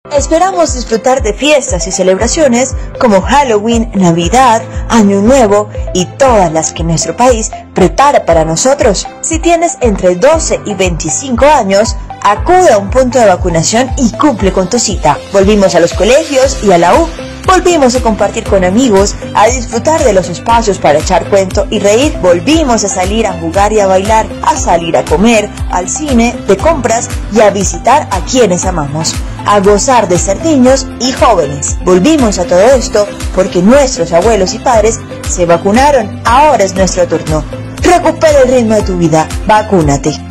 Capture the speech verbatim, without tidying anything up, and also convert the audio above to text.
Esperamos disfrutar de fiestas y celebraciones como Halloween, Navidad, Año Nuevo y todas las que nuestro país prepara para nosotros. Si tienes entre doce y veinticinco años, acude a un punto de vacunación y cumple con tu cita. Volvimos a los colegios y a la U. Volvimos a compartir con amigos, a disfrutar de los espacios para echar cuento y reír. Volvimos a salir a jugar y a bailar, a salir a comer, al cine, de compras y a visitar a quienes amamos, a gozar de ser niños y jóvenes. Volvimos a todo esto porque nuestros abuelos y padres se vacunaron. Ahora es nuestro turno. Recupera el ritmo de tu vida. Vacúnate.